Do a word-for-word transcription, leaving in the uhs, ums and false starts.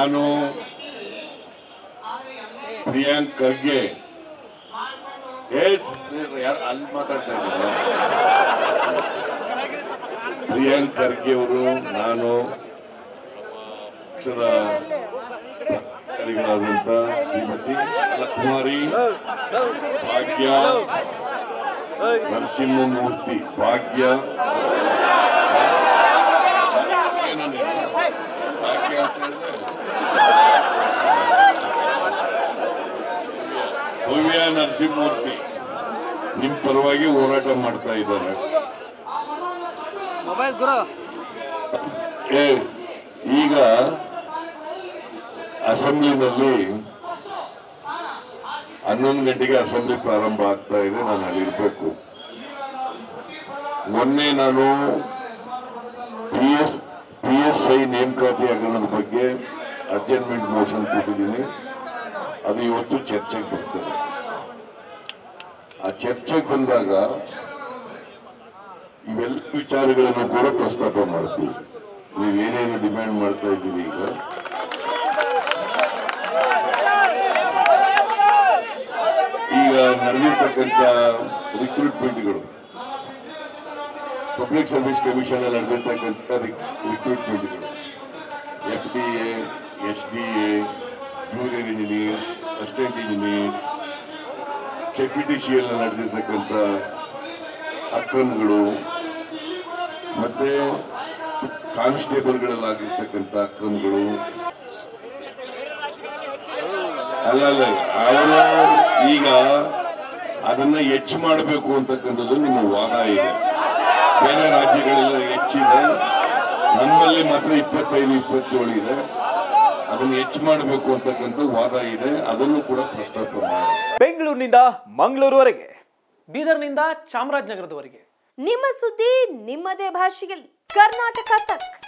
ನಾನು ಪ್ರಿಯಾಂಕ್ ಖರ್ಗೆ ಅಲ್ಲಿ ಮಾತಾಡ್ತಾ ಇದ್ದಾರೆ ಪ್ರಿಯಾಂಕ್ ಖರ್ಗೆ ಅವರು ನಾನು ಪಕ್ಷದ ಅಧಿಕಾರಿಗಳಾದಂತ ಶ್ರೀಮತಿ ಕುಮಾರಿ ಭಾಗ್ಯ ನರಸಿಂಹಮೂರ್ತಿ ಭಾಗ್ಯ ಭಾಗ್ಯ ಅಂತ ಹೇಳಿದ್ರೆ ಭವ್ಯ ನರಸಿಂಹಮೂರ್ತಿ ನಿಮ್ ಪರವಾಗಿ ಹೋರಾಟ ಮಾಡ್ತಾ ಇದ್ದಾರೆ. ಈಗ ಅಸೆಂಬ್ಲಿನಲ್ಲಿ ಹನ್ನೊಂದು ಗಂಟೆಗೆ ಅಸೆಂಬ್ಲಿ ಪ್ರಾರಂಭ ಆಗ್ತಾ ಇದೆ. ನಾನು ಅಲ್ಲಿರ್ಬೇಕು. ಮೊನ್ನೆ ನಾನು P S P S I ನೇಮಕಾತಿ ಹಗರಣದ ಬಗ್ಗೆ ಅಡ್ಜರ್ನ್ಮೆಂಟ್ ಮೋಷನ್ ಕೊಟ್ಟಿದ್ದೀನಿ. ಅದು ಇವತ್ತು ಚರ್ಚೆಗೆ ಬರ್ತದೆ. ಆ ಚರ್ಚೆಗೆ ಬಂದಾಗ ಇವೆಲ್ಲ ವಿಚಾರಗಳನ್ನು ಕೂಡ ಪ್ರಸ್ತಾಪ ಮಾಡ್ತೀವಿ. ನೀವೇನೇನು ಡಿಮ್ಯಾಂಡ್ ಮಾಡ್ತಾ ಇದ್ದೀವಿ ಈಗ ಈಗ ನಡೆದಿರ್ತಕ್ಕಂಥ ರಿಕ್ರೂಟ್ಮೆಂಟ್ಗಳು ಪಬ್ಲಿಕ್ ಸರ್ವಿಸ್ ಕಮಿಷನ್ ಅಲ್ಲಿ ನಡೆದಿರ್ತಕ್ಕಂಥ ರಿಕ್ರೂಟ್ಮೆಂಟ್ಗಳು F D A S D A junior engineers assistant engineers KPTCL ನಡೆದಿರ್ತಕ್ಕಂಥ ಅಕ್ರಮಗಳು ಮತ್ತೆ ಕಾನ್ಸ್ಟೇಬಲ್ಗಳಲ್ಲಾಗಿರ್ತಕ್ಕಂಥ ಅಕ್ರಮಗಳು ಅಲ್ಲ ಅಲ್ಲ ಅವರು ಈಗ ಅದನ್ನ ಹೆಚ್ಚು ಮಾಡಬೇಕು ಅಂತಕ್ಕಂಥದ್ದು ನಿಮ್ಮ ವಾದ ಇದೆ. ಬೇರೆ ರಾಜ್ಯಗಳೆಲ್ಲ ಹೆಚ್ಚಿದೆ, ನಮ್ಮಲ್ಲಿ ಮಾತ್ರ ಇಪ್ಪತ್ತೈದು ಇಪ್ಪತ್ತೇಳು ಇದೆ. ಅದನ್ನು ಹೆಚ್ಚು ಮಾಡಬೇಕು ಅಂತಕ್ಕಂಥ ವಾದ ಇದೆ. ಅದನ್ನು ಕೂಡ ಪ್ರಸ್ತಾಪ ಮಾಡಿ. ಬೆಂಗಳೂರಿನಿಂದ ಮಂಗಳೂರುವರೆಗೆ, ಬೀದರ್ನಿಂದ ಚಾಮರಾಜನಗರದವರೆಗೆ ನಿಮ್ಮ ಸುದ್ದಿ ನಿಮ್ಮದೇ ಭಾಷೆಯಲ್ಲಿ ಕರ್ನಾಟಕ ತಕ್.